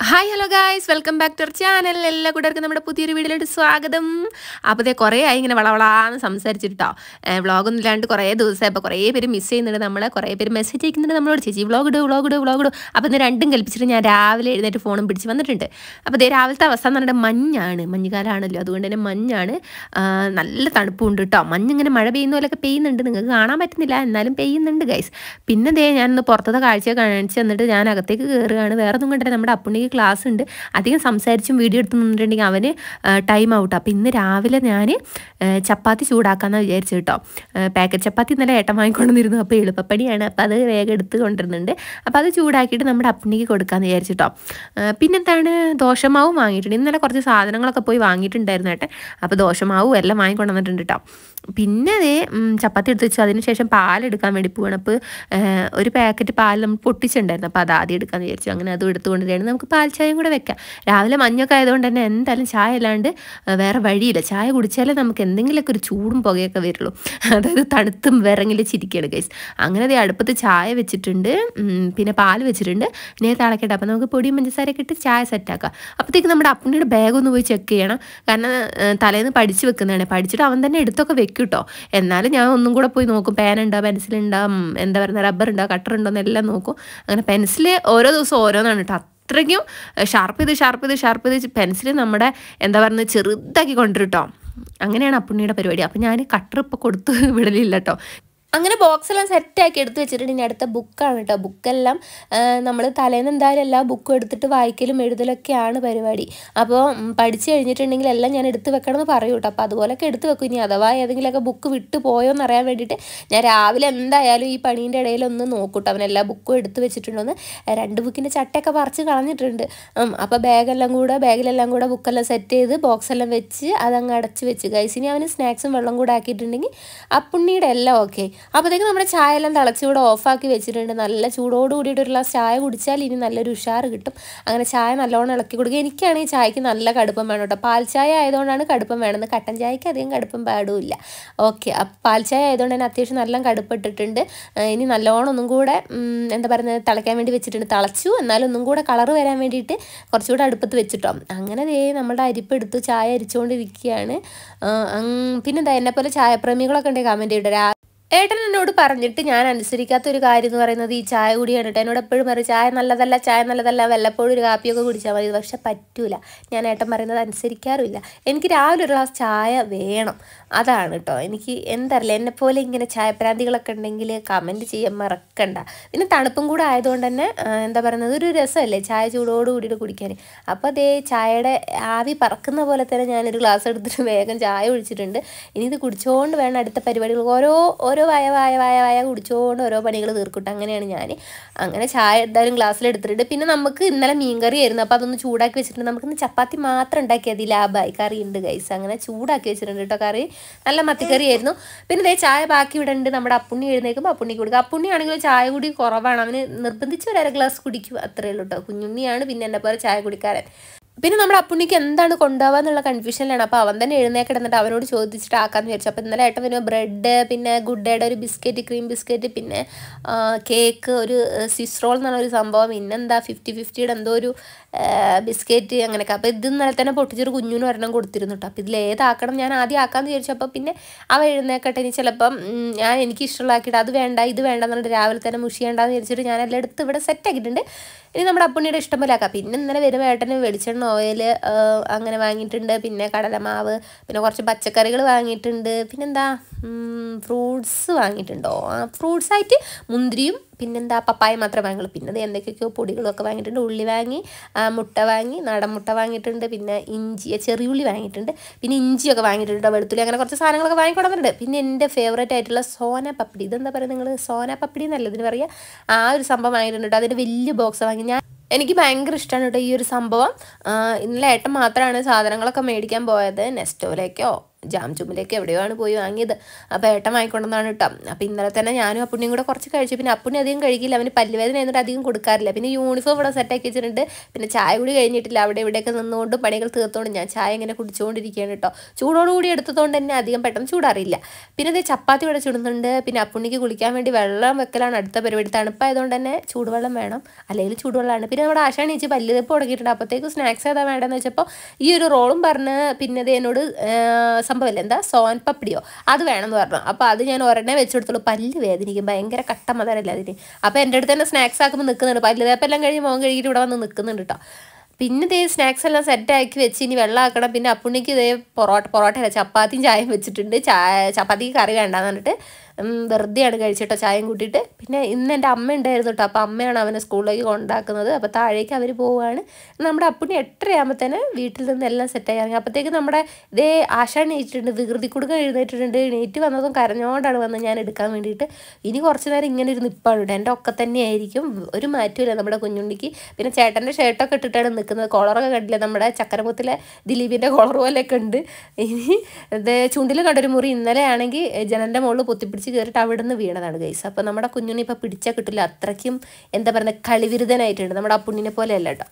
Hi hello guys, welcome back to our channel. എല്ലാ കൂട്ടുകാർക്കും നമ്മുടെ പുതിയൊരു വീഡിയോയിലോട്ട് സ്വാഗതം. അപ്പോൾ അതേ കുറേ ആയി ഇങ്ങനെ വളവളാന്ന് സംസാരിച്ചിട്ടോ. വ്ളോഗൊന്നും ഇല്ലാണ്ട് കുറേ ദിവസമായി. അപ്പോൾ കുറേ പേര് മിസ് ചെയ്യുന്നുണ്ട് നമ്മളെ. കുറേ പേര് മെസ്സേജ് അയക്കുന്നുണ്ട് നമ്മളോട്, ചേച്ചി വ്ളോഗ് ഇടും. അപ്പോൾ ഇന്ന് രണ്ടും കൽപ്പിച്ചിട്ട് ഞാൻ രാവിലെ എഴുന്നേറ്റ് ഫോണും പിടിച്ച് വന്നിട്ടുണ്ട്. അപ്പോൾ ഇതേ രാവിലത്തെ അവസ്ഥ എന്ന് പറഞ്ഞാൽ മഞ്ഞാണ്, മഞ്ഞുകാലമാണല്ലോ, അതുകൊണ്ട് തന്നെ മഞ്ഞാണ്. നല്ല തണുപ്പുണ്ട് കേട്ടോ. മഞ്ഞിങ്ങനെ മഴ പെയ്യുന്ന പോലെയൊക്കെ പെയ്യുന്നുണ്ട്, നിങ്ങൾക്ക് കാണാൻ പറ്റുന്നില്ല, എന്നാലും പെയ്യുന്നുണ്ട് ഗൈസ്. പിന്നെ ദേ ഞാനിന്ന് പുറത്തത്തെ കാഴ്ച കാണിച്ച് തന്നിട്ട് ഞാൻ അകത്തേക്ക് കയറുകയാണ്. വേറെ ഒന്നും കണ്ടില്ല, നമ്മുടെ അപ്പുണ്ണിക്ക് ക്ലാസ് ഉണ്ട്. അധികം സംസാരിച്ചും വീഡിയോ എടുത്ത് നിന്നിട്ടുണ്ടെങ്കിൽ അവന് ടൈം ഔട്ട്. അപ്പോൾ ഇന്ന് രാവിലെ ഞാൻ ചപ്പാത്തി ചൂടാക്കാമെന്ന് വിചാരിച്ചു കേട്ടോ. പാക്കറ്റ് ചപ്പാത്തി ഇന്നലെ ഏട്ടൻ വാങ്ങിക്കൊണ്ടുവന്നിരുന്നു. അപ്പോൾ എളുപ്പപ്പണിയാണ്, അപ്പോൾ അത് വേഗം എടുത്ത് കൊണ്ടുവരുന്നുണ്ട്. അപ്പോൾ അത് ചൂടാക്കിയിട്ട് നമ്മുടെ അപ്പുണ്ണിക്ക് കൊടുക്കാമെന്ന് വിചാരിച്ചിട്ടോ. പിന്നെന്താണ്, ദോശമാവും വാങ്ങിയിട്ടുണ്ട്. ഇന്നലെ കുറച്ച് സാധനങ്ങളൊക്കെ പോയി വാങ്ങിയിട്ടുണ്ടായിരുന്നു ഏട്ടൻ. അപ്പോൾ ദോശമാവും എല്ലാം വാങ്ങിക്കൊണ്ടുവന്നിട്ടുണ്ട് കേട്ടോ. പിന്നെ അതേ ചപ്പാത്തി എടുത്ത് വെച്ചു. അതിന് ശേഷം പാലെടുക്കാൻ വേണ്ടി പോവാണ്. അപ്പോൾ ഒരു പാക്കറ്റ് പാൽ നമ്മൾ പൊട്ടിച്ചിട്ടുണ്ടായിരുന്നു. അപ്പോൾ അത് ആദ്യം എടുക്കാമെന്ന് വിചാരിച്ചു. അങ്ങനെ അതും എടുത്തുകൊണ്ടിരിക്കുകയാണ്. നമുക്ക് പാൽ ചായയും കൂടെ വെക്കാം. രാവിലെ മഞ്ഞൊക്കെ ആയതുകൊണ്ട് തന്നെ എന്തായാലും ചായ അല്ലാണ്ട് വേറെ വഴിയില്ല. ചായ കുടിച്ചാലേ നമുക്ക് എന്തെങ്കിലുമൊക്കെ ഒരു ചൂടും പുകയൊക്കെ വരുള്ളൂ. അതായത് തണുത്തും വിറങ്ങിൽ ചിരിക്കുകയാണ് ഗൈസ്. അങ്ങനെ അതേ അടുപ്പത്ത് ചായ വെച്ചിട്ടുണ്ട്, പിന്നെ പാൽ വെച്ചിട്ടുണ്ട്. ഇനി തിളക്കട്ടെ. അപ്പോൾ നമുക്ക് പൊടിയും പഞ്ചസാരയൊക്കെ ഇട്ട് ചായ സെറ്റാക്കാം. അപ്പോഴത്തേക്ക് നമ്മുടെ അപ്പുണ്ണിയുടെ ബാഗ് ഒന്ന് പോയി ചെക്ക് ചെയ്യണം. കാരണം തലേന്ന് പഠിച്ച് വെക്കുന്നതാണ്. പഠിച്ചിട്ട് അവൻ തന്നെ എടുത്തൊക്കെ വെക്കും കേട്ടോ. എന്നാലും ഞാൻ ഒന്നും കൂടെ പോയി നോക്കും, പേനുണ്ടോ, പെൻസിലുണ്ടോ, എന്താ പറയുക, റബ്ബർ ഉണ്ടോ, കട്ടർ ഉണ്ടോ എന്നെല്ലാം നോക്കും. അങ്ങനെ പെൻസിൽ ഓരോ ദിവസം ഓരോന്നാണ് കേട്ടോ. അത്രയ്ക്കും ഷാർപ്പ് ചെയ്ത് പെൻസിൽ നമ്മുടെ എന്താ പറയുന്നത് ചെറുതാക്കി കൊണ്ടുവരും കേട്ടോ. അങ്ങനെയാണ് അപ്പുണ്ണിയുടെ പരിപാടി. അപ്പോൾ ഞാൻ കട്ടർ ഇപ്പോൾ കൊടുത്ത് വിടലില്ല കേട്ടോ. അങ്ങനെ ബോക്സെല്ലാം സെറ്റാക്കി എടുത്ത് വെച്ചിട്ടുണ്ട്. ഇനി അടുത്ത ബുക്കാണ് കേട്ടോ. ബുക്കെല്ലാം നമ്മൾ തലേന്ന് എന്തായാലും എല്ലാ ബുക്കും എടുത്തിട്ട് വായിക്കലും എഴുതലൊക്കെയാണ് പരിപാടി. അപ്പോൾ പഠിച്ച് കഴിഞ്ഞിട്ടുണ്ടെങ്കിൽ എല്ലാം ഞാൻ എടുത്ത് വെക്കണമെന്ന് പറയൂ കേട്ടോ. അപ്പോൾ അതുപോലെയൊക്കെ എടുത്ത് വെക്കും. ഇനി അഥവാ ഏതെങ്കിലുമൊക്കെ ബുക്ക് വിട്ടു പോയോ എന്ന് അറിയാൻ വേണ്ടിയിട്ട് ഞാൻ രാവിലെ എന്തായാലും ഈ പണീൻ്റെ ഇടയിലൊന്ന് നോക്കൂട്ടോ. അവൻ എല്ലാ ബുക്കും എടുത്ത് വെച്ചിട്ടുണ്ടോന്ന്. 2 ബുക്കിൻ്റെ ചട്ടയൊക്കെ പറിച്ച് കളഞ്ഞിട്ടുണ്ട്. അപ്പോൾ ബാഗിലെല്ലാം കൂടെ ബുക്കെല്ലാം സെറ്റ് ചെയ്ത് ബോക്സെല്ലാം വെച്ച് അതങ്ങ് അടച്ച് വെച്ച് ഗൈസ്. ഇനി അവന് സ്നാക്സും വെള്ളം കൂടെ ആക്കിയിട്ടുണ്ടെങ്കിൽ അപ്പുണ്ണിയുടെ എല്ലാം ഓക്കെ. അപ്പോഴത്തേക്ക് നമ്മുടെ ചായ എല്ലാം തിളച്ച് ഇവിടെ ഓഫാക്കി വെച്ചിട്ടുണ്ട്. നല്ല ചൂടോട് കൂടിയിട്ട് ഒരു ഗ്ലാസ് ചായ കുടിച്ചാൽ ഇനി നല്ലൊരു ഉഷാറ് കിട്ടും. അങ്ങനെ ചായ നല്ലോണം ഇളക്കി കൊടുക്കുക. എനിക്കാണെങ്കിൽ ചായക്ക് നല്ല കടുപ്പം വേണം കേട്ടോ. പാൽ ചായ ആയതുകൊണ്ടാണ് കടുപ്പം വേണമെന്ന്. കട്ടൻ ചായക്ക് അധികം കടുപ്പം പാടുമില്ല. ഓക്കെ, അപ്പോൾ പാൽ ചായ ആയതുകൊണ്ട് തന്നെ അത്യാവശ്യം നല്ല കടുപ്പിട്ടിട്ടുണ്ട്. ഇനി നല്ലോണം ഒന്നും കൂടെ എന്താ പറയുന്നത് തിളയ്ക്കാൻ വേണ്ടി വെച്ചിട്ടുണ്ട്. തിളച്ചു, എന്നാലും ഒന്നും കൂടെ കളറ് വരാൻ വേണ്ടിയിട്ട് കുറച്ചുകൂടെ അടുപ്പത്ത് വെച്ചിട്ടോ. അങ്ങനെ ദേ നമ്മുടെ അരിപ്പ് എടുത്ത് ചായ അരിച്ചുകൊണ്ടിരിക്കുകയാണ്. പിന്നെന്താ, എന്നെപ്പോലെ ചായപ്രേമികളൊക്കെ ഉണ്ടെങ്കിൽ കമൻറ്റ് ചെയ്യട്ടെ. ഏട്ടൻ എന്നോട് പറഞ്ഞിട്ട് ഞാൻ അനുസരിക്കാത്തൊരു കാര്യം എന്ന് പറയുന്നത് ഈ ചായ കുടിയാണ് കേട്ടോ. എന്നോട് എപ്പോഴും പറയും ചായ നല്ലതല്ല, വല്ലപ്പോഴും ഒരു കാപ്പിയൊക്കെ കുടിച്ചാൽ മതി. പക്ഷെ പറ്റൂല, ഞാൻ ഏട്ടൻ പറയുന്നത് അനുസരിക്കാറുമില്ല. എനിക്ക് രാവിലെ ഒരു ഗ്ലാസ് ചായ വേണം, അതാണ് കേട്ടോ. എനിക്ക് എന്തറിയില്ല, എന്നെപ്പോലെ ഇങ്ങനെ ചായപ്രാന്തികളൊക്കെ ഉണ്ടെങ്കിൽ കമൻറ്റ് ചെയ്യാൻ മറക്കണ്ട. പിന്നെ തണുപ്പും കൂടെ ആയതുകൊണ്ട് തന്നെ എന്താ പറയുന്നത് ഒരു രസമല്ലേ ചായ ചൂടോട് കൂടിയിട്ട് കുടിക്കാൻ. അപ്പോൾ അതേ ചായയുടെ ആവി പറക്കുന്ന പോലെ തന്നെ ഞാനൊരു ഗ്ലാസ് എടുത്തിട്ട് വേഗം ചായ ഒഴിച്ചിട്ടുണ്ട്. ഇനി ഇത് കുടിച്ചുകൊണ്ട് വേണം അടുത്ത പരിപാടികൾ. ഓരോ വായ കുടിച്ചുകൊണ്ട് ഓരോ പണികൾ തീർക്കട്ടെ. അങ്ങനെയാണ് ഞാൻ. അങ്ങനെ ചായ എന്തായാലും ഗ്ലാസ്സിലെടുത്തിട്ടുണ്ട്. പിന്നെ നമുക്ക് ഇന്നലെ മീൻകറി ആയിരുന്നു. അപ്പോൾ അതൊന്ന് ചൂടാക്കി വെച്ചിട്ടുണ്ട്. നമുക്കിന്ന് ചപ്പാത്തി മാത്രം ഉണ്ടാക്കിയത് ലാഭമായി. കറി ഉണ്ട് ഗൈസ്. അങ്ങനെ ചൂടാക്കി വെച്ചിട്ടുണ്ട് കേട്ടോ. കറി നല്ല മത്തിക്കറി ആയിരുന്നു. പിന്നെ ഇതേ ചായ ബാക്കി ഇവിടെ ഉണ്ട്. നമ്മുടെ അപ്പുണ്ണി എഴുന്നേൽക്കുമ്പോൾ അപ്പുണ്ണിക്ക് കൊടുക്കുക. അപ്പുണ്ണി ആണെങ്കിൽ ചായ കുടി കുറവാണ്. അവന് നിർബന്ധിച്ച് ഒരു 1 ഗ്ലാസ് കുടിക്കും, അത്രയേ ഉള്ളൂ കേട്ടോ. കുഞ്ഞുണ്ണിയാണ് പിന്നെ എൻ്റെ പോലെ ചായ കുടിക്കാരൻ. പിന്നെ നമ്മുടെ അപ്പുണ്ണിക്ക് എന്താണ് കൊണ്ടുപോകുക എന്നുള്ള കൺഫ്യൂഷനിലാണ്. അപ്പോൾ അവൻ തന്നെ എഴുന്നേക്കിടന്നിട്ട് അവനോട് ചോദിച്ചിട്ട് ആക്കാമെന്ന് വിചാരിച്ചു. അപ്പോൾ ഇന്നലെ ഏട്ടൻ പിന്നെ ബ്രെഡ്, പിന്നെ ഗുഡ് ഡേയുടെ ഒരു ബിസ്ക്കറ്റ്, ക്രീം ബിസ്ക്കറ്റ്, പിന്നെ കേക്ക്, ഒരു സ്വിസ് റോൾ എന്ന് പറഞ്ഞൊരു സംഭവം, പിന്നെന്താ 50-50യുടെ എന്തോ ഒരു ബിസ്ക്കറ്റ്, അങ്ങനെയൊക്കെ. അപ്പോൾ ഇത് ഇന്നലെ തന്നെ പൊട്ടിച്ചൊരു കുഞ്ഞിന് ഒരെണ്ണം കൊടുത്തിരുന്നു കേട്ടോ. അപ്പോൾ ഇതിലേതാക്കണം ഞാൻ ആദ്യം ആക്കാമെന്ന് വിചാരിച്ചു. അപ്പോൾ പിന്നെ അവൻ എഴുന്നേക്കട്ടെ, ഇനി ചിലപ്പം ഞാൻ എനിക്ക് ഇഷ്ടമുള്ളതാക്കിയിട്ട് അത് വേണ്ട ഇത് വേണ്ട എന്നുള്ളത് രാവിലെ തന്നെ മുഷിയേണ്ടെന്ന് വിചാരിച്ചിട്ട് ഞാൻ എല്ലാം എടുത്ത് ഇവിടെ സെറ്റാക്കിയിട്ടുണ്ട്. ഇനി നമ്മുടെ അപ്പുണ്ണിയുടെ ഇഷ്ടം പോലെ ആക്കാം. പിന്നെ ഇന്നലെ വരുമ്പോൾ ഏട്ടന് വെളിച്ചെണ്ണ, ഓയിൽ അങ്ങനെ വാങ്ങിയിട്ടുണ്ട്. പിന്നെ കടലമാവ്, പിന്നെ കുറച്ച് പച്ചക്കറികൾ വാങ്ങിയിട്ടുണ്ട്. പിന്നെന്താ ഫ്രൂട്ട്സ് വാങ്ങിയിട്ടുണ്ടോ? ഫ്രൂട്ട്സായിട്ട് മുന്തിരിയും പിന്നെന്താ പപ്പായ മാത്രമേ വാങ്ങുള്ളൂ. പിന്നെ അത് എന്തൊക്കെയൊക്കെയോ പൊടികളൊക്കെ വാങ്ങിയിട്ടുണ്ട്. ഉള്ളി വാങ്ങി, മുട്ട വാങ്ങി, നാടൻ മുട്ട വാങ്ങിയിട്ടുണ്ട്. പിന്നെ ഇഞ്ചി, ചെറിയുള്ളി വാങ്ങിയിട്ടുണ്ട്. പിന്നെ ഇഞ്ചിയൊക്കെ വാങ്ങിയിട്ടുണ്ട്, വെളുത്തുള്ളി, അങ്ങനെ കുറച്ച് സാധനങ്ങളൊക്കെ വാങ്ങിക്കൊടുത്തിട്ടുണ്ട്. പിന്നെ എൻ്റെ ഫേവറേറ്റ് ആയിട്ടുള്ള സോന പപ്പടി, ഇതെന്താ പറയുക നിങ്ങൾ, സോന പപ്പടി എന്നല്ല ഇതിന് പറയുക, ആ ഒരു സംഭവം വാങ്ങിയിട്ടുണ്ട്. അതിൻ്റെ വലിയ ബോക്സ് വാങ്ങി. എനിക്ക് ഭയങ്കര ഇഷ്ടമാണ് കേട്ടോ ഈ ഒരു സംഭവം. ഇന്നലെ ഏട്ടൻ മാത്രമാണ് സാധനങ്ങളൊക്കെ മേടിക്കാൻ പോയത്. നെസ്റ്റോയിലേക്കോ ജാം ജുമ്മിലേക്ക് എവിടെയാണ് പോയി വാങ്ങിയത്. അപ്പോൾ ഏട്ടൻ വാങ്ങിക്കൊണ്ടെന്നാണ് കേട്ടോ. അപ്പോൾ ഇന്നലെ തന്നെ ഞാനും അപ്പുണ്ണിയും കൂടെ കുറച്ച് കഴിച്ചു. പിന്നെ അപ്പുണ്ണി അധികം കഴിക്കില്ല, അവന് പല്ലുവേദന ആയതുകൊണ്ട് അധികം കൊടുക്കാറില്ല. പിന്നെ യൂണിഫോം ഇവിടെ സെറ്റാക്കി വെച്ചിട്ടുണ്ട്. പിന്നെ ചായ കൂടി കഴിഞ്ഞിട്ടില്ല, അവിടെ ഇവിടെയൊക്കെ നിന്നുകൊണ്ട് പണികൾ തീർത്തുകൊണ്ട് ഞാൻ ചായ ഇങ്ങനെ കുടിച്ചുകൊണ്ടിരിക്കുകയാണ് കേട്ടോ. ചൂടോടുകൂടി എടുത്തതുകൊണ്ട് തന്നെ അധികം പെട്ടെന്ന് ചൂടാറിയില്ല. പിന്നെ ഇത് ചപ്പാത്തി ഇവിടെ ചുടുന്നുണ്ട്. പിന്നെ അപ്പുണ്ണിക്ക് കുളിക്കാൻ വേണ്ടി വെള്ളം വെക്കലാണ് അടുത്ത പരിപാടി. തണുപ്പായതുകൊണ്ട് തന്നെ ചൂടുവെള്ളം വേണം, അല്ലെങ്കിൽ ചൂടുവെള്ളമാണ്. പിന്നെ നമ്മുടെ ആശാൻ ചേച്ചി പല്ല് തേപ്പ് തുടങ്ങിയിട്ടുണ്ട്. അപ്പോഴത്തേക്ക് സ്നാക്സ് ഏതാ വേണ്ടതെന്ന് വെച്ചപ്പോൾ ഈ ഒരു റോളും പറഞ്ഞ് പിന്നെ ഇത് എന്നോട് സംഭവമില്ല, എന്താ സോൻ പപ്പടിയോ അത് വേണമെന്ന് പറഞ്ഞു. അപ്പോൾ അത് ഞാൻ ഒരെണ്ണേ വെച്ച് കൊടുത്തുള്ളൂ. പല്ല് വേദനിക്കും, ഭയങ്കര കട്ട മതമല്ല അതിന്. അപ്പോൾ എൻ്റെ അടുത്ത് തന്നെ സ്നാക്സ് ആക്കുമ്പോൾ നിൽക്കുന്നുണ്ട്. പല്ല് തേപ്പെല്ലാം കഴിഞ്ഞ് മോൻ കഴുകിയിട്ട് ഇവിടെ വന്ന് നിൽക്കുന്നുണ്ട് കേട്ടോ. പിന്നെ ഇതേ സ്നാക്സ് എല്ലാം സെറ്റാക്കി വെച്ച് ഇനി വെള്ളം ആക്കണം. പിന്നെ അപ്പുണ്ണിക്ക് ഇതേ പൊറോട്ടയല്ല ചപ്പാത്തിയും ചായയും വെച്ചിട്ടുണ്ട്. ചപ്പാത്തിക്ക് കറി വേണ്ടാന്ന് പറഞ്ഞിട്ട് വെറുതെയാണ് കഴിച്ചിട്ടോ ചായയും കൂട്ടിയിട്ട്. പിന്നെ ഇന്ന് എൻ്റെ അമ്മ ഉണ്ടായിരുന്നു കേട്ടോ. അപ്പോൾ അമ്മയാണ് അവനെ സ്കൂളിലേക്ക് കൊണ്ടാക്കുന്നത്. അപ്പോൾ താഴേക്ക് അവർ പോവുകയാണ്. നമ്മുടെ അപ്പുണ്ണി 8:30 തന്നെ വീട്ടിൽ നിന്ന് എല്ലാം സെറ്റായി ഇറങ്ങി. അപ്പോഴത്തേക്ക് നമ്മുടെ ഇതേ ആശാൻ എണീറ്റിട്ടുണ്ട്, വികൃതി കൊടുക്കാൻ എഴുന്നേറ്റിട്ടുണ്ട്. എണീറ്റ് വന്നതും കരഞ്ഞോണ്ടാണ് വന്നത് ഞാൻ എടുക്കാൻ വേണ്ടിയിട്ട്. ഇനി കുറച്ച് നേരം ഇങ്ങനെ ഒരു നിപ്പാണ് ഇവിടെ, എൻ്റെ ഒക്കെ തന്നെയായിരിക്കും, ഒരു മാറ്റമില്ല നമ്മുടെ കുഞ്ഞുണ്ണിക്ക്. പിന്നെ ചേട്ടൻ്റെ ഷർട്ടൊക്കെ ഇട്ടിട്ടാണ് നിൽക്കുന്നത്. കോളറൊക്കെ കണ്ടില്ലേ, നമ്മുടെ ചക്കരമുത്തിലെ ദിലീപിൻ്റെ കോളർ പോലെയൊക്കെ ഉണ്ട്. ഇനി ഇത് ചുണ്ടിൽ കണ്ടൊരു മുറി ഇന്നലെ ആണെങ്കിൽ ജനലിൻ്റെ മുകളിൽ പൊത്തിപ്പിടിച്ച് കയറിയിട്ട് അവിടെ നിന്ന് വീണതാണ് ഗൈസ്. അപ്പോൾ നമ്മുടെ കുഞ്ഞുണ്ണി ഇപ്പോൾ പിടിച്ചാൽ കിട്ടില്ല, അത്രയ്ക്കും എന്താ പറയുക കളിവിരുദ്ധനായിട്ടുണ്ട്. നമ്മുടെ ആ പുണ്ണിനെ പോലെയല്ല കേട്ടോ.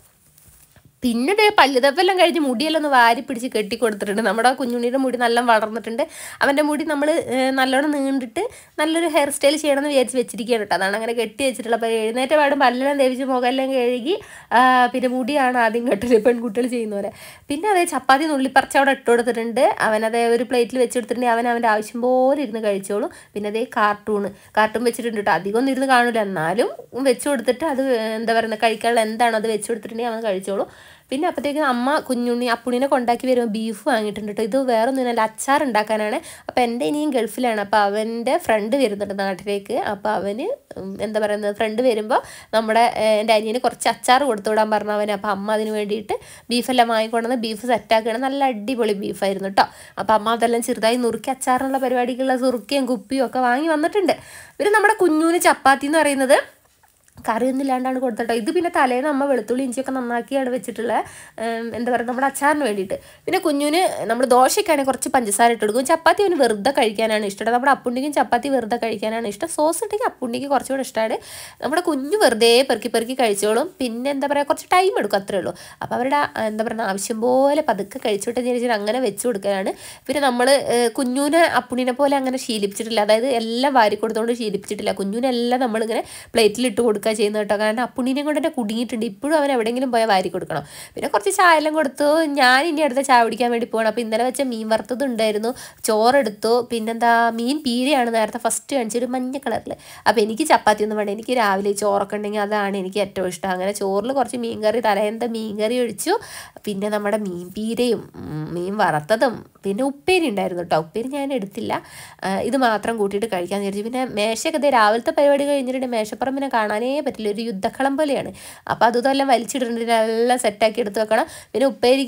പിന്നെ ഇതേ പല്ലുതപ്പെല്ലാം കഴിഞ്ഞ് മുടിയെല്ലാം ഒന്ന് വാരി പിടിച്ച് കെട്ടി കൊടുത്തിട്ടുണ്ട്. നമ്മുടെ കുഞ്ഞുണ്ണിയുടെ മുടി നല്ല വളർന്നിട്ടുണ്ട്. അവൻ്റെ മുടി നമ്മൾ നല്ലോണം നീണ്ടിട്ട് നല്ലൊരു ഹെയർ സ്റ്റൈൽ ചെയ്യണമെന്ന് വിചാരിച്ച് വെച്ചിരിക്കുകയാണ് കേട്ടോ. അതാണ് അങ്ങനെ കെട്ടി വെച്ചിട്ടുള്ളത്. അപ്പോൾ എഴുന്നേറ്റ പാടും പല്ലെല്ലാം തേവിച്ച് മുഖമെല്ലാം കഴുകി പിന്നെ മുടിയാണ് ആദ്യം കെട്ടല്, പെൺകുട്ടികൾ ചെയ്യുന്ന പോലെ. പിന്നെ അതേ ചപ്പാത്തി നുള്ളിപ്പറിച്ച് അവിടെ ഇട്ട് കൊടുത്തിട്ടുണ്ട്. അവനതേ ഒരു പ്ലേറ്റിൽ വെച്ചെടുത്തിട്ടുണ്ടെങ്കിൽ അവൻ്റെ ആവശ്യം പോലെ ഇരുന്ന് കഴിച്ചോളും. പിന്നെ അതേ കാർട്ടൂൺ വെച്ചിട്ടുണ്ട് കേട്ടോ. അധികം ഒന്നും ഇരുന്ന് കാണില്ല, എന്നാലും വെച്ച് കൊടുത്തിട്ട് അത് എന്താ പറയുക കഴിക്കാനുള്ള എന്താണോ അത് വെച്ച് കൊടുത്തിട്ടുണ്ടെങ്കിൽ അവൻ കഴിച്ചോളും. പിന്നെ അപ്പോഴത്തേക്കും അമ്മ അപ്പുണ്ണിനെ കൊണ്ടാക്കി വരുമ്പോൾ ബീഫ് വാങ്ങിയിട്ടുണ്ട് കേട്ടോ. ഇത് വേറെ ഒന്നുമില്ല, അച്ചാർ ഉണ്ടാക്കാനാണ്. അപ്പോൾ എൻ്റെ ഇനിയും ഗൾഫിലാണ്. അപ്പോൾ അവൻ്റെ ഫ്രണ്ട് വരുന്നുണ്ട് നാട്ടിലേക്ക്. അപ്പോൾ അവന് എന്താ പറയുന്നത്, ഫ്രണ്ട് വരുമ്പോൾ നമ്മുടെ എൻ്റെ അനിയന് കുറച്ച് അച്ചാർ കൊടുത്തു വിടാൻ പറഞ്ഞു അവന്. അപ്പോൾ അമ്മ അതിന് വേണ്ടിയിട്ട് ബീഫെല്ലാം വാങ്ങിക്കൊണ്ടുവന്ന് ബീഫ് സെറ്റാക്കുകയാണ്. നല്ല അടിപൊളി ബീഫായിരുന്നു കേട്ടോ. അപ്പോൾ അമ്മ അതെല്ലാം ചെറുതായി നുറുക്കി അച്ചാറിനുള്ള പരിപാടിക്കുള്ള സുറുക്കിയും കുപ്പിയും ഒക്കെ വാങ്ങി വന്നിട്ടുണ്ട്. പിന്നെ നമ്മുടെ കുഞ്ഞൂന് ചപ്പാത്തി എന്ന് പറയുന്നത് കറിയൊന്നും ഇല്ലാണ്ടാണ് കൊടുത്തിട്ടോ. ഇത് പിന്നെ തലേന്ന് അമ്മ വെളുത്തുള്ളി ഇഞ്ചിയൊക്കെ നന്നാക്കിയാണ് വെച്ചിട്ടുള്ളത്, എന്താ പറയുക നമ്മുടെ അച്ചാറിന് വേണ്ടിയിട്ട്. പിന്നെ കുഞ്ഞുന് നമ്മൾ ദോശയ്ക്കാണെങ്കിൽ കുറച്ച് പഞ്ചസാര ഇട്ട് കൊടുക്കും. ചപ്പാത്തി അവന് വെറുതെ കഴിക്കാനാണ് ഇഷ്ടം. നമ്മുടെ അപ്പുണ്ണിക്കും ചപ്പാത്തി വെറുതെ കഴിക്കാനാണ് ഇഷ്ടം. സോസ് ഉണ്ടെങ്കിൽ അപ്പുണ്ണിക്ക് കുറച്ചുകൂടെ ഇഷ്ടമാണ്. നമ്മുടെ കുഞ്ഞു വെറുതെ പെറുക്കി കഴിച്ചോളും. പിന്നെ എന്താ പറയുക കുറച്ച് ടൈം എടുക്കും, അത്രേ ഉള്ളൂ. അപ്പോൾ അവരുടെ എന്താ പറയുക ആവശ്യം പോലെ പതുക്കെ കഴിച്ചോട്ടെന്ന് വിചാരിച്ചാൽ അങ്ങനെ വെച്ച് കൊടുക്കലാണ്. പിന്നെ നമ്മൾ കുഞ്ഞുനെ അപ്പുണ്ണിനെ പോലെ അങ്ങനെ ശീലിപ്പിച്ചിട്ടില്ല, അതായത് എല്ലാം വാരി കൊടുത്തുകൊണ്ട് ശീലിപ്പിച്ചിട്ടില്ല. കുഞ്ഞുനെല്ലാം നമ്മളിങ്ങനെ പ്ലേറ്റിലിട്ട് കൊടുക്കുക ചെയ്യുന്നത് കേട്ടോ. കാരണം അപ്പുണ്ണിനെ കൊണ്ട് തന്നെ കുടുങ്ങിയിട്ടുണ്ട്. ഇപ്പോഴും അവൻ എവിടെയെങ്കിലും പോയാൽ വാരി കൊടുക്കണം. പിന്നെ കുറച്ച് ചായ എല്ലാം കൊടുത്തു. ഞാൻ ഇനി അടുത്ത ചായ കുടിക്കാൻ വേണ്ടി പോകണം. അപ്പോൾ ഇന്നലെ വെച്ച മീൻ വറുത്തത് ഉണ്ടായിരുന്നു, ചോറെടുത്തു. പിന്നെന്താ മീൻ പീരയാണ് നേരത്തെ ഫസ്റ്റ് കാണിച്ചൊരു മഞ്ഞ കളറിൽ. അപ്പോൾ എനിക്ക് ചപ്പാത്തി ഒന്നും വേണ്ട, എനിക്ക് രാവിലെ ചോറൊക്കെ ഉണ്ടെങ്കിൽ അതാണ് എനിക്ക് ഏറ്റവും ഇഷ്ടം. അങ്ങനെ ചോറിൽ കുറച്ച് മീൻ കറി, തലേന്നത്തെ മീൻ കറി ഒഴിച്ചു. പിന്നെ നമ്മുടെ മീൻ പീരയും മീൻ വറുത്തതും പിന്നെ ഉപ്പേരി ഉണ്ടായിരുന്നു കേട്ടോ. ഉപ്പേരി ഞാൻ എടുത്തില്ല, ഇത് മാത്രം കൂട്ടിയിട്ട് കഴിക്കാമെന്ന് വിചാരിച്ചു. പിന്നെ മേശയൊക്കെ രാവിലത്തെ പരിപാടി കഴിഞ്ഞിട്ടുണ്ടെങ്കിൽ മേശപ്പുറമ്പിനെ കാണാനേ പറ്റില്ല, ഒരു യുദ്ധക്കളം പോലെയാണ്. അപ്പോൾ അതെല്ലാം വലിച്ചിട്ടുണ്ട്, എല്ലാം സെറ്റാക്കി എടുത്ത് വെക്കണം. പിന്നെ ഉപ്പേരി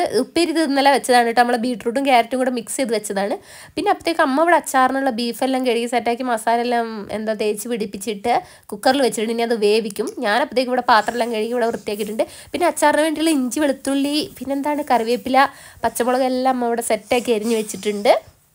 ഇത് ഇന്നലെ വെച്ചതാണ് കേട്ടോ. നമ്മളെ ബീട്രൂട്ടും ക്യാരറ്റും കൂടെ മിക്സ് ചെയ്ത് വെച്ചതാണ്. പിന്നെ അപ്പോഴത്തേക്ക് അമ്മ ഇവിടെ അച്ചാറിനുള്ള ബീഫെല്ലാം കഴുകി സെറ്റാക്കി മസാല എല്ലാം എന്താ തേച്ച് പിടിപ്പിച്ചിട്ട് കുക്കറിൽ വെച്ചിട്ടുണ്ട്. ഇനി അത് വേവിക്കും. ഞാൻ അപ്പോഴത്തേക്ക് ഇവിടെ പാത്രമെല്ലാം കഴുകി ഇവിടെ വൃത്തിയാക്കിയിട്ടുണ്ട്. പിന്നെ അച്ചാറിന് വേണ്ടിയുള്ള ഇഞ്ചി വെളുത്തുള്ളി പിന്നെന്താണ് കറിവേപ്പില പച്ചമുളക് എല്ലാം അമ്മ ഇവിടെ സെറ്റാക്കി അരിഞ്ഞ് വെച്ചിട്ടുണ്ട്.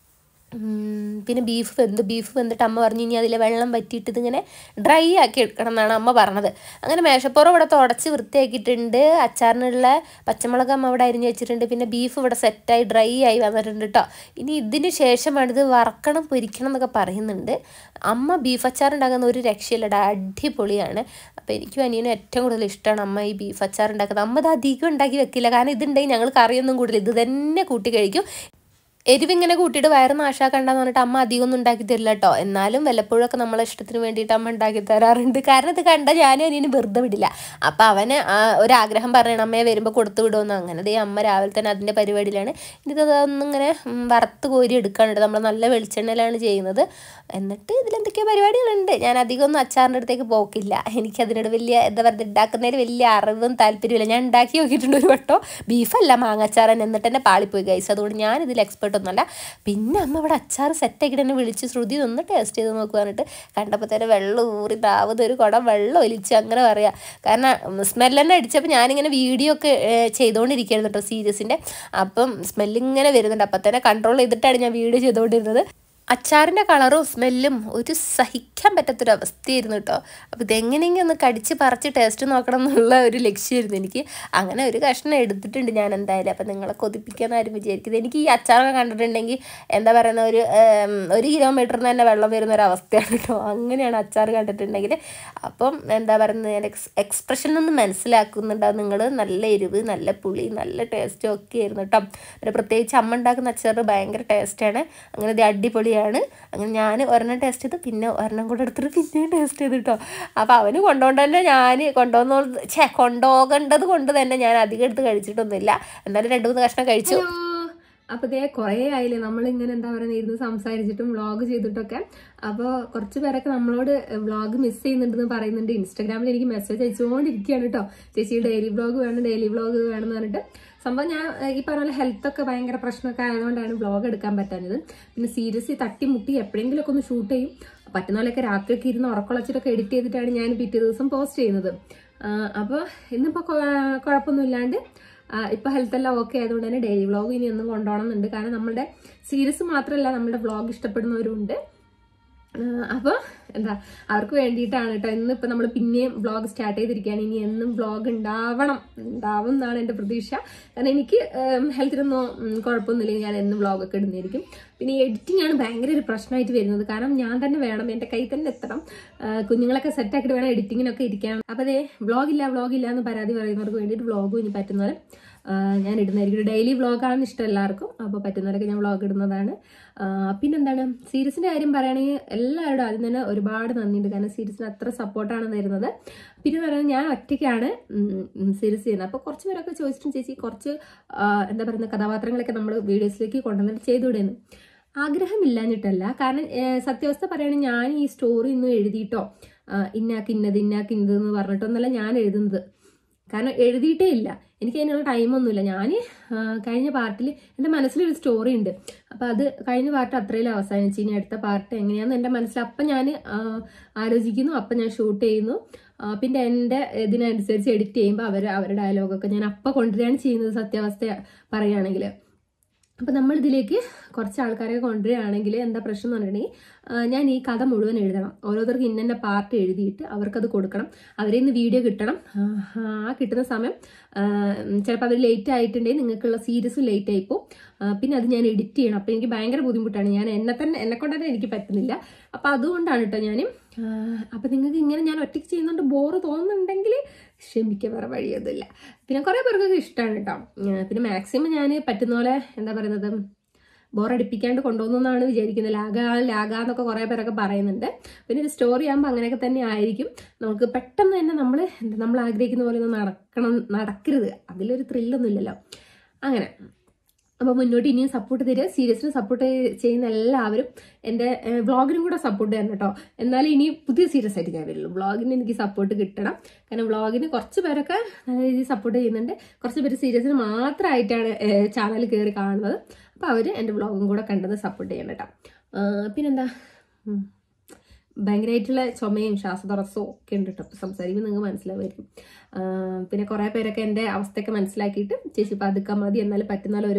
പിന്നെ ബീഫ് വെന്തിട്ട് അമ്മ പറഞ്ഞു ഇനി അതിലെ വെള്ളം വറ്റിയിട്ട് ഇതിങ്ങനെ ഡ്രൈ ആക്കി എടുക്കണം എന്നാണ് അമ്മ പറഞ്ഞത്. അങ്ങനെ മേശപ്പുറം ഇവിടെ തുടച്ച് വൃത്തിയാക്കിയിട്ടുണ്ട്. അച്ചാറിനുള്ള പച്ചമുളക് അമ്മ ഇവിടെ അരിഞ്ഞ് വെച്ചിട്ടുണ്ട്. പിന്നെ ബീഫ് ഇവിടെ സെറ്റായി ഡ്രൈ ആയി വന്നിട്ടുണ്ട് കേട്ടോ. ഇനി ഇതിന് ശേഷമാണ് ഇത് വറക്കണം പൊരിക്കണം എന്നൊക്കെ പറയുന്നുണ്ട്. അമ്മ ബീഫ് അച്ചാർ ഉണ്ടാക്കുന്ന ഒരു രക്ഷയില്ലടാ, അടിപൊളിയാണ്. അപ്പോൾ എനിക്കും അനിയനും ഏറ്റവും കൂടുതൽ ഇഷ്ടമാണ് അമ്മ ഈ ബീഫ് അച്ചാർ ഉണ്ടാക്കുന്നത്. അമ്മ ഇത് അധികം ഉണ്ടാക്കി വെക്കില്ല, കാരണം ഇതുണ്ടെങ്കിൽ ഞങ്ങൾ കറിയൊന്നും കൂടില്ല, ഇത് തന്നെ കൂട്ടി കഴിക്കും. എരിവിങ്ങനെ കൂട്ടിയിട്ട് വയറ് നാശാക്കണ്ടെന്ന് പറഞ്ഞിട്ട് അമ്മ അധികം ഒന്നും ഉണ്ടാക്കി തരില്ല കേട്ടോ. എന്നാലും വല്ലപ്പോഴൊക്കെ നമ്മളെ ഇഷ്ടത്തിന് വേണ്ടിയിട്ട് അമ്മ ഉണ്ടാക്കി തരാറുണ്ട്. കാരണം ഇത് കണ്ടാൽ ഞാനും അനിയനും വെറുതെ വിടില്ല. അപ്പോൾ അവന് ഒരാഗ്രഹം പറയണം അമ്മയെ വരുമ്പോൾ കൊടുത്തു വിടുമെന്ന്. അങ്ങനെ അമ്മ രാവിലെ തന്നെ അതിൻ്റെ പരിപാടിയിലാണ്. ഇതൊന്നിങ്ങനെ വറുത്ത് കോരി എടുക്കാനുണ്ട്. നമ്മൾ നല്ല വെളിച്ചെണ്ണയിലാണ് ചെയ്യുന്നത്. എന്നിട്ട് ഇതിലെന്തൊക്കെയോ പരിപാടികളുണ്ട്. ഞാൻ അധികം ഒന്നും അച്ചാറിൻ്റെ അടുത്തേക്ക് പോക്കില്ല. എനിക്കതിനോട് വലിയ എന്താ പറയുക ഉണ്ടാക്കുന്നതിൽ വലിയ അറിവും താല്പര്യമില്ല. ഞാൻ ഉണ്ടാക്കി നോക്കിയിട്ടുണ്ട് ഒരു വട്ടോ, ബീഫല്ല മാങ്ങാച്ചാറൻ, എന്നിട്ട് തന്നെ പാളിപ്പോയി ഗൈസ്. അതുകൊണ്ട് ഞാനിതിൽ എക്സ്പെർട്ട് ഇഷ്ടപ്പെട്ടിട്ടൊന്നുമല്ല. പിന്നെ അമ്മ ഇവിടെ അച്ചാർ സെറ്റാക്കിയിട്ട് എന്നെ വിളിച്ച് ശ്രുതി ഒന്ന് ടേസ്റ്റ് ചെയ്ത് നോക്കുക പറഞ്ഞിട്ട് കണ്ടപ്പോൾ തന്നെ വെള്ളം ഊറി താവത് ഒരു കുടം വെള്ളം ഒലിച്ച് അങ്ങനെ പറയാം. കാരണം സ്മെല്ലെന്നെ അടിച്ചപ്പോൾ ഞാനിങ്ങനെ വീഡിയോ ഒക്കെ ചെയ്തുകൊണ്ടിരിക്കുകയായിരുന്നു കേട്ടോ സീരീസിൻ്റെ. അപ്പം സ്മെല്ലിങ്ങനെ വരുന്നുണ്ട്. അപ്പം തന്നെ കൺട്രോൾ ചെയ്തിട്ടാണ് ഞാൻ വീഡിയോ ചെയ്തുകൊണ്ടിരുന്നത്. അച്ചാറിൻ്റെ കളറും സ്മെല്ലും ഒരു സഹിക്കാൻ പറ്റാത്തൊരവസ്ഥയായിരുന്നു കേട്ടോ. അപ്പോൾ ഇതെങ്ങനെയെങ്കിലും ഒന്ന് കടിച്ച് പറിച്ച് ടേസ്റ്റ് നോക്കണം എന്നുള്ള ഒരു ലക്ഷ്യമായിരുന്നു എനിക്ക്. അങ്ങനെ ഒരു കഷ്ണം എടുത്തിട്ടുണ്ട് ഞാൻ എന്തായാലും. അപ്പോൾ നിങ്ങളെ കൊതിപ്പിക്കാമെന്ന് ആരും വിചാരിക്കുന്നത്. എനിക്ക് ഈ അച്ചാറൊക്കെ കണ്ടിട്ടുണ്ടെങ്കിൽ എന്താ പറയുന്ന ഒരു കിലോമീറ്ററിന് തന്നെ വെള്ളം വരുന്ന ഒരു അവസ്ഥയാണ് കേട്ടോ. അങ്ങനെയാണ് അച്ചാർ കണ്ടിട്ടുണ്ടെങ്കിൽ. അപ്പം എന്താ പറയുന്നത്, ഞാൻ എക്സ്പ്രഷനൊന്നും മനസ്സിലാക്കുന്നുണ്ടാവും നിങ്ങൾ. നല്ല എരിവ്, നല്ല പുളി, നല്ല ടേസ്റ്റും ഒക്കെ ആയിരുന്നു കേട്ടോ. പിന്നെ പ്രത്യേകിച്ച് അമ്മ ഉണ്ടാക്കുന്ന അച്ചാർ ഭയങ്കര ടേസ്റ്റാണ്. അങ്ങനെ ഇത് അടിപൊളി. അങ്ങനെ ഞാൻ ഒരെണ്ണം ടേസ്റ്റ് ചെയ്ത് പിന്നെ ഒരെണ്ണം കൂടെ എടുത്തിട്ട് പിന്നെയും ടേസ്റ്റ് ചെയ്ത് കേട്ടോ. അപ്പോൾ അവന് കൊണ്ടുകൊണ്ട് തന്നെ ഞാൻ കൊണ്ടുപോകേണ്ടത് കൊണ്ട് തന്നെ ഞാൻ അധികം എടുത്ത് കഴിച്ചിട്ടൊന്നുമില്ല. എന്നാലും 2-3 കഷ്ണം കഴിച്ചു. അപ്പോൾ ഇതേ കുറേ ആയില്ലേ നമ്മളിങ്ങനെ എന്താ പറയുക ഇരുന്ന് സംസാരിച്ചിട്ടും വ്ളോഗ് ചെയ്തിട്ടൊക്കെ. അപ്പോൾ കുറച്ച് പേരൊക്കെ നമ്മളോട് വ്ളോഗ് മിസ് ചെയ്യുന്നുണ്ടെന്ന് പറയുന്നുണ്ട്. ഇൻസ്റ്റാഗ്രാമിൽ എനിക്ക് മെസ്സേജ് അയച്ചുകൊണ്ടിരിക്കുകയാണ് കേട്ടോ. ചേച്ചി ഡെയിലി വ്ളോഗ് വേണമെന്ന് പറഞ്ഞിട്ട്. സംഭവം ഞാൻ ഈ പറഞ്ഞ പോലെ ഹെൽത്തൊക്കെ ഭയങ്കര പ്രശ്നമൊക്കെ ആയതുകൊണ്ടാണ് വ്ളോഗ് എടുക്കാൻ പറ്റാഞ്ഞത്. പിന്നെ സീരിയസ് തട്ടിമുട്ടി എപ്പോഴെങ്കിലുമൊക്കെ ഒന്ന് ഷൂട്ട് ചെയ്യും. പറ്റുന്ന പോലെയൊക്കെ രാത്രിയൊക്കെ ഇരുന്ന് ഉറക്കുളച്ചിട്ടൊക്കെ എഡിറ്റ് ചെയ്തിട്ടാണ് ഞാൻ പിറ്റേ ദിവസം പോസ്റ്റ് ചെയ്യുന്നത്. അപ്പോൾ ഇന്നിപ്പോൾ കുഴപ്പമൊന്നുമില്ലാണ്ട് ഇപ്പോൾ ഹെൽത്തെല്ലാം ഓക്കെ ആയതുകൊണ്ട് തന്നെ ഡെയിലി വ്ളോഗ് ഇനി ഒന്നും കൊണ്ടുപോകണമെന്നുണ്ട്. കാരണം നമ്മുടെ സീരീസ് മാത്രമല്ല നമ്മുടെ വ്ളോഗ് ഇഷ്ടപ്പെടുന്നവരുണ്ട്. അപ്പോൾ എന്താ അവർക്ക് വേണ്ടിയിട്ടാണ് കേട്ടോ. ഇന്നിപ്പോൾ നമ്മൾ പിന്നെയും വ്ളോഗ് സ്റ്റാർട്ട് ചെയ്തിരിക്കുകയാണ്. ഇനി എന്നും വ്ളോഗ് ഉണ്ടാവും എന്നാണ് എൻ്റെ പ്രതീക്ഷ. കാരണം എനിക്ക് ഹെൽത്തിനൊന്നും കുഴപ്പമൊന്നുമില്ലെങ്കിൽ ഞാൻ എന്നും വ്ളോഗൊക്കെ ഇടുന്നതായിരിക്കും. പിന്നെ എഡിറ്റിംഗ് ആണ് ഭയങ്കര ഒരു പ്രശ്നമായിട്ട് വരുന്നത്. കാരണം ഞാൻ തന്നെ വേണം, എൻ്റെ കൈ തന്നെ എത്തണം. കുഞ്ഞുങ്ങളൊക്കെ സെറ്റാക്കിയിട്ട് വേണം എഡിറ്റിങ്ങിനൊക്കെ ഇരിക്കാൻ. അപ്പോൾ അതേ വ്ളോഗില്ല എന്ന് പരാതി പറയുന്നവർക്ക് വേണ്ടിയിട്ട് വ്ളോഗും ഇനി പറ്റുന്നവരെ ഞാൻ ഇടുന്നതായിരിക്കും. ഡെയിലി വ്ളോഗാണെന്ന് ഇഷ്ടം എല്ലാവർക്കും. അപ്പോൾ പറ്റുന്നവരൊക്കെ ഞാൻ വ്ളോഗ് ഇടുന്നതാണ്. പിന്നെന്താണ്, സീരീസിൻ്റെ കാര്യം പറയുകയാണെങ്കിൽ എല്ലാവരോടും ആദ്യം തന്നെ ഒരുപാട് നന്ദിയുണ്ട്. കാരണം സീരീസിന് അത്ര സപ്പോർട്ടാണ് തരുന്നത്. പിന്നെ പറയുന്നത് ഞാൻ ഒറ്റയ്ക്കാണ് സീരീസ് ചെയ്യുന്നത്. അപ്പോൾ കുറച്ച് പേരൊക്കെ ചോദിച്ചിട്ടും ചേച്ചി കുറച്ച് എന്താ പറയുന്ന കഥാപാത്രങ്ങളൊക്കെ നമ്മൾ വീഡിയോസിലേക്ക് കൊണ്ടുവന്നിട്ട് ചെയ്തുവിടുന്നു. ആഗ്രഹമില്ലാഞ്ഞിട്ടല്ല. കാരണം സത്യാവസ്ഥ പറയുകയാണെങ്കിൽ ഞാൻ ഈ സ്റ്റോറി ഒന്നും എഴുതിയിട്ടോ ഇന്നാക്കിന്നത് എന്ന് പറഞ്ഞിട്ടൊന്നല്ല ഞാൻ എഴുതുന്നത്. കാരണം എഴുതിയിട്ടേ ഇല്ല. എനിക്ക് അതിനുള്ള ടൈമൊന്നുമില്ല. ഞാൻ കഴിഞ്ഞ പാർട്ടിൽ എൻ്റെ മനസ്സിലൊരു സ്റ്റോറി ഉണ്ട്. അപ്പോൾ അത് കഴിഞ്ഞ പാർട്ട് അത്രയും അവസാനിച്ച് ഇനി അടുത്ത പാർട്ട് എങ്ങനെയാണെന്ന് എൻ്റെ മനസ്സിൽ അപ്പം ഞാൻ ആലോചിക്കുന്നു. അപ്പം ഞാൻ ഷൂട്ട് ചെയ്യുന്നു. പിന്നെ എൻ്റെ ഇതിനനുസരിച്ച് എഡിറ്റ് ചെയ്യുമ്പോൾ അവരുടെ ഡയലോഗൊക്കെ ഞാൻ അപ്പം കൊണ്ടുവരികയാണ് ചെയ്യുന്നത് സത്യാവസ്ഥ പറയുകയാണെങ്കിൽ. അപ്പോൾ നമ്മളിതിലേക്ക് കുറച്ച് ആൾക്കാരെ കൊണ്ടുവരികയാണെങ്കിൽ എന്താ പ്രശ്നം എന്ന് പറഞ്ഞിട്ടുണ്ടെങ്കിൽ ഞാൻ ഈ കഥ മുഴുവൻ എഴുതണം. ഓരോരുത്തർക്ക് ഇന്ന പാർട്ട് എഴുതിയിട്ട് അവർക്കത് കൊടുക്കണം. അവരിൽ നിന്ന് വീഡിയോ കിട്ടണം. കിട്ടുന്ന സമയം ചിലപ്പോൾ അവർ ലേറ്റ് ആയിട്ടുണ്ടെങ്കിൽ നിങ്ങൾക്കുള്ള സീരീസും ലേറ്റ് ആയിപ്പോൾ പിന്നെ അത് ഞാൻ എഡിറ്റ് ചെയ്യണം. അപ്പോൾ എനിക്ക് ഭയങ്കര ബുദ്ധിമുട്ടാണ്. ഞാൻ എന്നെ കൊണ്ട് തന്നെ എനിക്ക് പറ്റുന്നില്ല. അപ്പോൾ അതുകൊണ്ടാണ് കേട്ടോ ഞാൻ. അപ്പോൾ നിങ്ങൾക്ക് ഇങ്ങനെ ഞാൻ ഒറ്റയ്ക്ക് ചെയ്യുന്നതുകൊണ്ട് ബോറ് തോന്നുന്നുണ്ടെങ്കിൽ ക്ഷമിക്കുക, വേറെ വഴിയൊന്നുമില്ല. പിന്നെ കുറേ പേർക്കൊക്കെ ഇഷ്ടമാണ് കേട്ടോ. പിന്നെ മാക്സിമം ഞാൻ പറ്റുന്ന പോലെ എന്താ പറയുന്നത് ബോറടിപ്പിക്കാണ്ട് കൊണ്ടുപോകുന്നതാണ് വിചാരിക്കുന്നത്. ലാഗാന്നൊക്കെ കുറേ പേരൊക്കെ പറയുന്നുണ്ട്. പിന്നെ ഒരു സ്റ്റോറി ആകുമ്പോൾ അങ്ങനെയൊക്കെ തന്നെ ആയിരിക്കും. നമുക്ക് പെട്ടെന്ന് തന്നെ നമ്മൾ ആഗ്രഹിക്കുന്ന പോലെ ഒന്നും നടക്കരുത്. അതിലൊരു ത്രില്ലൊന്നും ഇല്ലല്ലോ. അങ്ങനെ അപ്പോൾ മുന്നോട്ട് ഇനിയും സപ്പോർട്ട് തരിക. സീരിയസിന് സപ്പോർട്ട് ചെയ്യുന്ന എല്ലാവരും എൻ്റെ വ്ളോഗിനും കൂടെ സപ്പോർട്ട് തരണം കേട്ടോ. എന്നാലും ഇനി പുതിയ സീരിയസ് ആയിട്ട് ഞാൻ വരുള്ളൂ. വ്ളോഗിന് എനിക്ക് സപ്പോർട്ട് കിട്ടണം. കാരണം വ്ളോഗിന് കുറച്ച് പേരൊക്കെ നല്ല രീതിയിൽ സപ്പോർട്ട് ചെയ്യുന്നുണ്ട്. കുറച്ച് പേര് സീരിയസിന് മാത്രമായിട്ടാണ് ചാനൽ കയറി കാണുന്നത്. അപ്പോൾ അവർ എൻ്റെ വ്ളോഗും കൂടെ കണ്ടത് സപ്പോർട്ട് ചെയ്യണം കേട്ടോ. പിന്നെന്താ, ഭയങ്കരമായിട്ടുള്ള ചുമയും ശ്വാസതടസ്സവും ഒക്കെ ഉണ്ട് കേട്ടോ. സംസാരിക്കുമ്പോൾ നിങ്ങൾക്ക് മനസ്സിലാവുമായിരിക്കും. പിന്നെ കുറേ പേരൊക്കെ എൻ്റെ അവസ്ഥയൊക്കെ മനസ്സിലാക്കിയിട്ട് ചേച്ചി പതുക്കാൻ മതി, എന്നാലും പറ്റുന്നാലും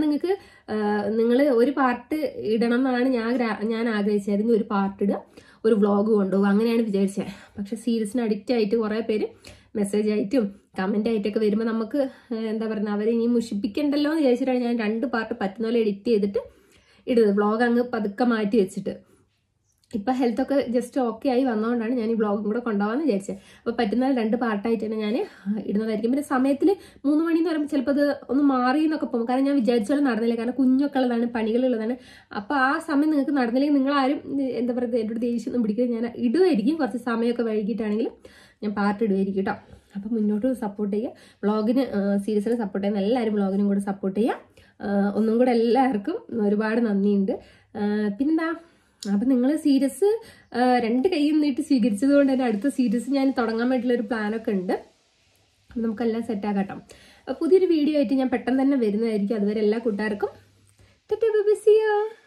നിങ്ങൾ ഒരു പാർട്ട് ഇടണം എന്നാണ് ഞാൻ ആഗ്രഹിച്ചായിരുന്നു. ഒരു പാർട്ട് ഇടുക, ഒരു വ്ളോഗ് കൊണ്ടുപോകുക, അങ്ങനെയാണ് വിചാരിച്ചത്. പക്ഷെ സീരീസിന് അഡിക്റ്റ് ആയിട്ട് കുറേ പേര് മെസ്സേജ് ആയിട്ടും കമൻ്റ് ആയിട്ടൊക്കെ വരുമ്പോൾ നമുക്ക് എന്താ പറയുക അവരെ ഇനി മുഷിപ്പിക്കണ്ടല്ലോ എന്ന് വിചാരിച്ചിട്ടാണ് ഞാൻ 2 പാർട്ട് പറ്റുന്ന പോലെ എഡിറ്റ് ചെയ്തിട്ട് ഇടുന്നത്. വ്ളോഗ് അങ്ങ് പതുക്കെ മാറ്റി വെച്ചിട്ട്. ഇപ്പം ഹെൽത്തൊക്കെ ജസ്റ്റ് ഓക്കെ ആയി വന്നതുകൊണ്ടാണ് ഞാൻ ഈ വ്ളോഗും കൂടെ കൊണ്ടുപോകാമെന്ന് വിചാരിച്ചത്. അപ്പോൾ പറ്റുന്നാൽ 2 പാർട്ടായിട്ട് തന്നെ ഞാൻ ഇടുന്നതായിരിക്കും. പിന്നെ സമയത്തിൽ 3 മണി എന്ന് പറയുമ്പോൾ ചിലപ്പോൾ അത് ഒന്ന് മാറി എന്നൊക്കെ പോകും. കാരണം ഞാൻ വിചാരിച്ചാലും നടന്നില്ല. കാരണം കുഞ്ഞൊക്കെ ഉള്ളതാണ്, പണികളുള്ളതാണ്. അപ്പോൾ ആ സമയം നിങ്ങൾക്ക് നടന്നില്ലെങ്കിൽ നിങ്ങളാരും എന്താ പറയുക എന്നോട് ദേഷ്യമൊന്നും പിടിക്കുന്നത് ഞാൻ ഇടുമായിരിക്കും. കുറച്ച് സമയമൊക്കെ വൈകിട്ടാണെങ്കിലും ഞാൻ പാർട്ട് ഇടുമായിരിക്കും കേട്ടോ. അപ്പോൾ മുന്നോട്ട് സപ്പോർട്ട് ചെയ്യുക. വ്ളോഗിന് സീരീസിന് സപ്പോർട്ട് ചെയ്യുന്ന എല്ലാവരും വ്ളോഗിനും കൂടെ സപ്പോർട്ട് ചെയ്യുക. ഒന്നും കൂടെ എല്ലാവർക്കും ഒരുപാട് നന്ദിയുണ്ട്. പിന്നെന്താ, അപ്പം നിങ്ങൾ സീരീസ് 2 കൈയും നീട്ടി സ്വീകരിച്ചത് കൊണ്ട് തന്നെ അടുത്ത സീരീസ് ഞാൻ തുടങ്ങാൻ വേണ്ടിയിട്ടുള്ളൊരു പ്ലാനൊക്കെ ഉണ്ട്. അപ്പം നമുക്കെല്ലാം സെറ്റാക്കാം കേട്ടോ. പുതിയൊരു വീഡിയോ ആയിട്ട് ഞാൻ പെട്ടെന്ന് തന്നെ വരുന്നതായിരിക്കും. അതുവരെ എല്ലാ കൂട്ടുകാർക്കും ബൈ, see you.